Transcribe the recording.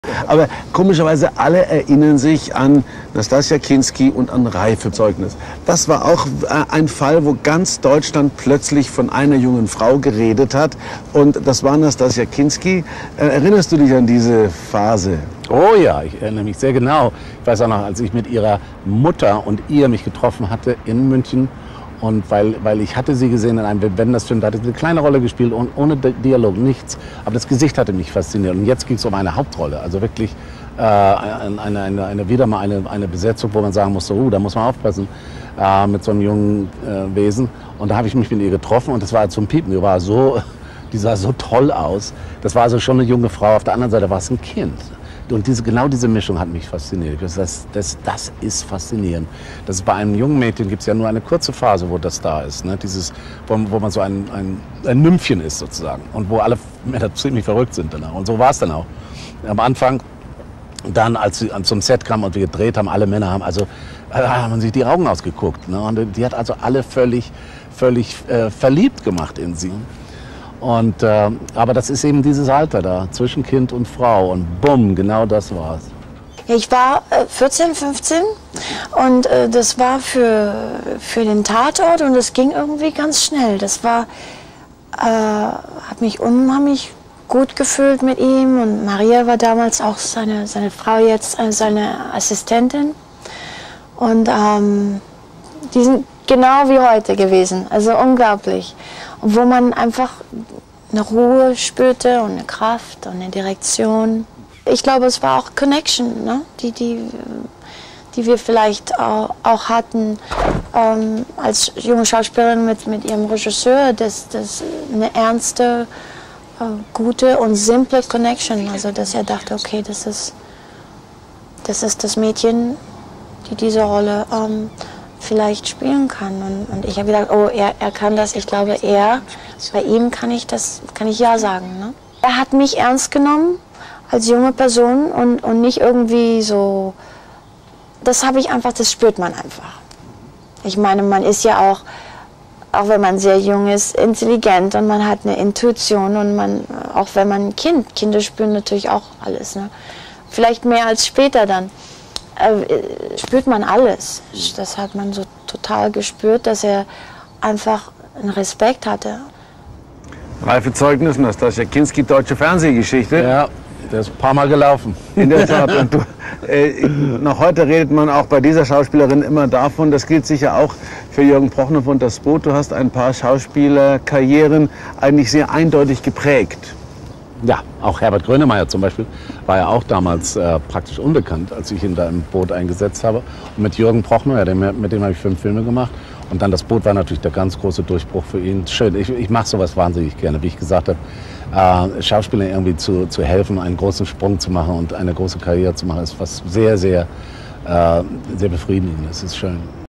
Aber komischerweise alle erinnern sich an Nastassja Kinski und an Reifezeugnis. Das war auch ein Fall, wo ganz Deutschland plötzlich von einer jungen Frau geredet hat. Und das war Nastassja Kinski. Erinnerst du dich an diese Phase? Oh ja, ich erinnere mich sehr genau. Ich weiß auch noch, als ich mit ihrer Mutter und ihr mich getroffen hatte in München. Und weil ich hatte sie gesehen in einem Wenders-Film, da hatte sie eine kleine Rolle gespielt und ohne Dialog, nichts. Aber das Gesicht hatte mich fasziniert. Und jetzt ging es um eine Hauptrolle. Also wirklich wieder mal eine Besetzung, wo man sagen musste, da muss man aufpassen mit so einem jungen Wesen. Und da habe ich mich mit ihr getroffen und das war zum Piepen. Die sah so toll aus. Das war also schon eine junge Frau. Auf der anderen Seite war es ein Kind. Und genau diese Mischung hat mich fasziniert. Das ist faszinierend. Bei einem jungen Mädchen gibt es ja nur eine kurze Phase, wo das da ist. Ne? Wo man so ein Nymphchen ist sozusagen. Und wo alle Männer ziemlich verrückt sind danach. Und so war es dann auch. Am Anfang, dann als sie zum Set kam und wir gedreht haben, alle Männer haben sich die Augen ausgeguckt. Ne? Und die hat also alle völlig verliebt gemacht in sie. Und, aber das ist eben dieses Alter da, zwischen Kind und Frau. Und bumm, genau das war's. Ja, ich war 14, 15 und das war für den Tatort und es ging irgendwie ganz schnell. Das war, hat mich unheimlich gut gefühlt mit ihm und Maria war damals auch seine Frau, jetzt seine Assistentin. Und die sind genau wie heute gewesen, also unglaublich. Und wo man einfach eine Ruhe spürte und eine Kraft und eine Direktion. Ich glaube, es war auch Connection, ne? die wir vielleicht auch hatten als junge Schauspielerin mit ihrem Regisseur. Das eine ernste, gute und simple Connection. Also dass er dachte, okay, das ist das Mädchen, die diese Rolle vielleicht spielen kann. Und ich habe gedacht, oh, er kann das. Ich glaube, bei ihm kann ich ja sagen. Ne? Er hat mich ernst genommen als junge Person und nicht irgendwie so. Das spürt man einfach. Ich meine, man ist ja auch wenn man sehr jung ist, intelligent und man hat eine Intuition und auch wenn man Kinder spüren natürlich auch alles. Ne? Vielleicht mehr als später dann. Spürt man alles. Das hat man so total gespürt, dass er einfach einen Respekt hatte. Reifezeugnis, Nastassja Kinski, deutsche Fernsehgeschichte. Ja, der ist ein paar Mal gelaufen. In der Tat. Und noch heute redet man auch bei dieser Schauspielerin immer davon, das gilt sicher auch für Jürgen Prochnow und das Boot. Du hast ein paar Schauspielerkarrieren eigentlich sehr eindeutig geprägt. Ja, auch Herbert Grönemeyer zum Beispiel war ja auch damals praktisch unbekannt, als ich ihn da im Boot eingesetzt habe. Und mit Jürgen Prochnow, mit dem habe ich 5 Filme gemacht. Und dann das Boot war natürlich der ganz große Durchbruch für ihn. Schön, ich mache sowas wahnsinnig gerne. Wie ich gesagt habe, Schauspielern irgendwie zu helfen, einen großen Sprung zu machen und eine große Karriere zu machen, ist was sehr, sehr, sehr befriedigend. Das ist schön.